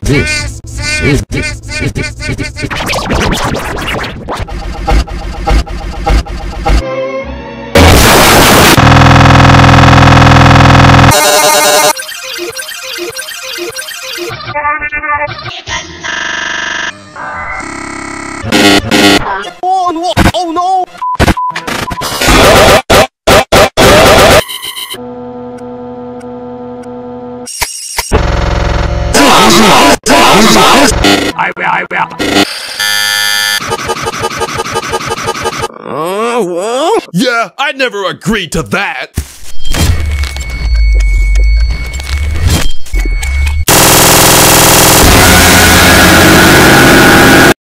this. Oh no! Oh no! I will. Yeah, I'd never agree to that.